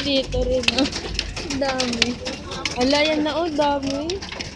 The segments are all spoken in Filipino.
Dito rin, oh. Dami. Ala, yan na, oh. Dami.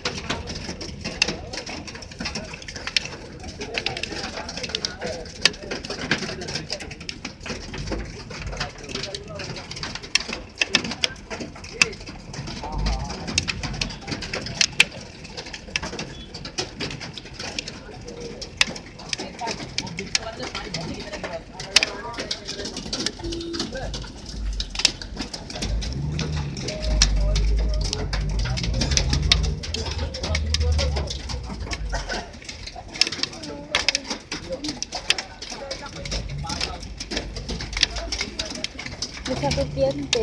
Masakit yan, te.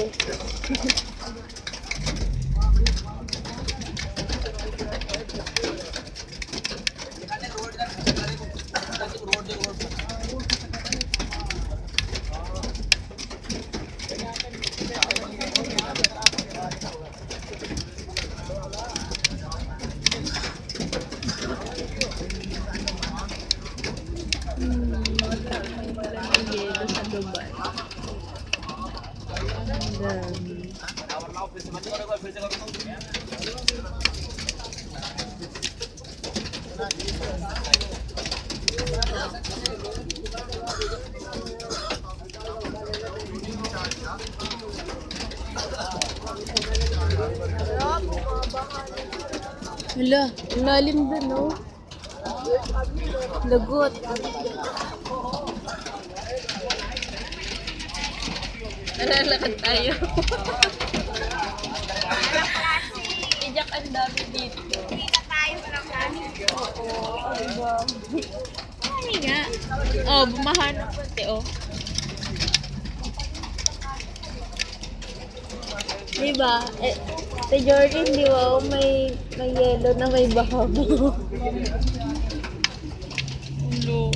Yelo sa Dubai. Dami. Hala, lalim dun, no? Lagot. Nalalakad tayo. Ijak ang dami dito. Kita tayo walang dami. Oo, diba? Ay nga. Oh, bumahan na pati, oh. Diba? Sa Jordan, di ba? May yellow na may bahabo. Ulo.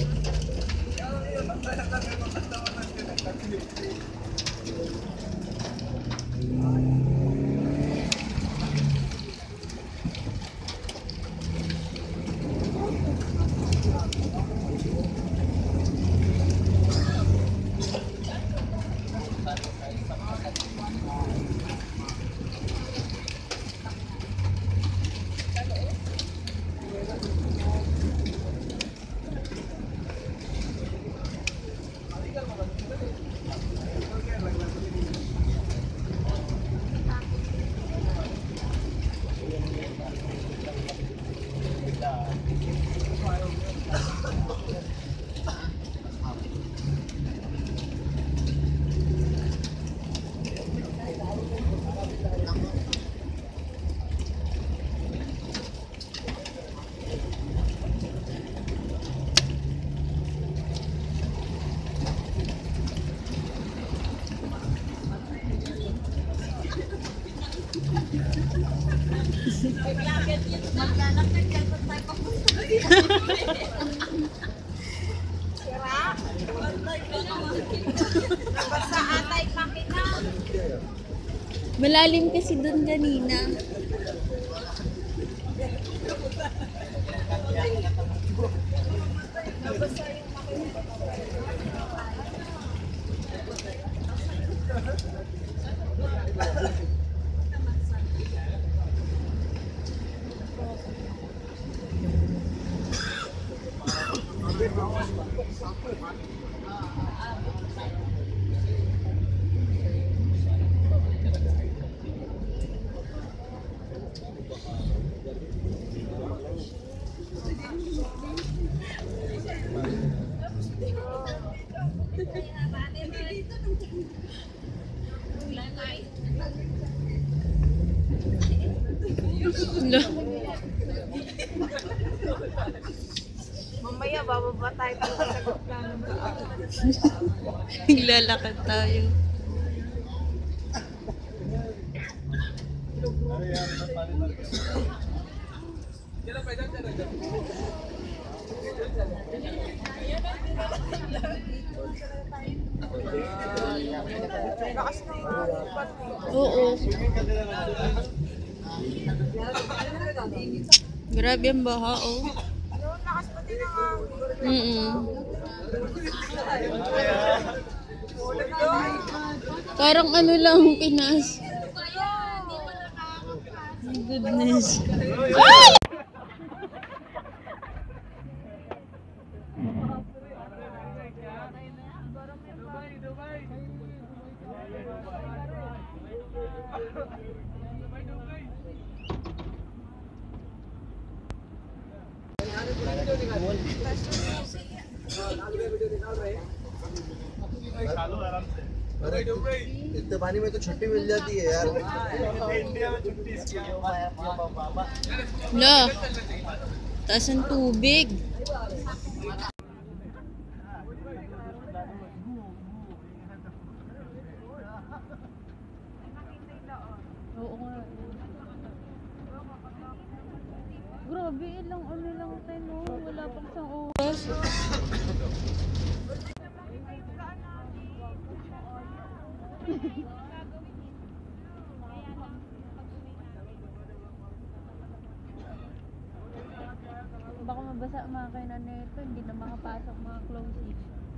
Maglalakad yan kung tayo papunta. Sira? Basta atay makina. Malalim kasi dun kanina. Mamaya bababa tayo sa gitna ng daan. Naglalakad tayo. Lakas ng upat. Oo. Grabe ang baha, oh. Lakas pati ng hangin. Mm-mm. Ulan na. Parang ano lang, Pinas. My goodness. Ay! अरे इतने पानी में तो छुट्टी मिल जाती है यार। La, taas ng tubig. Oo nga. Grabe, ilang ano lang tayo, no? Wala pang isang oras. Baka mabasa ang mga kainan nito, hindi na makapasok mga clothes.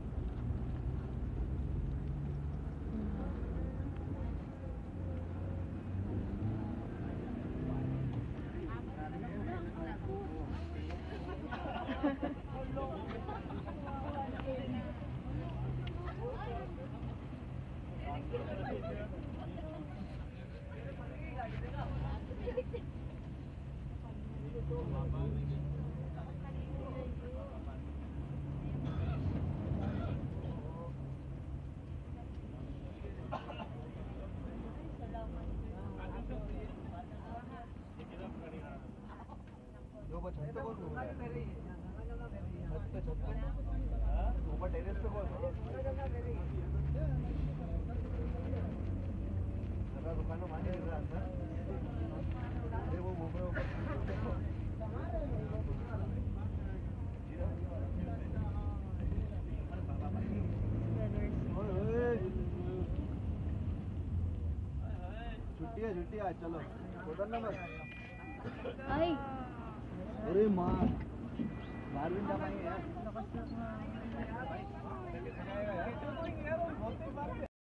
छुट्टी है चलो ना मत। Ay! अरे माँ मारविन जापाएंगे यार।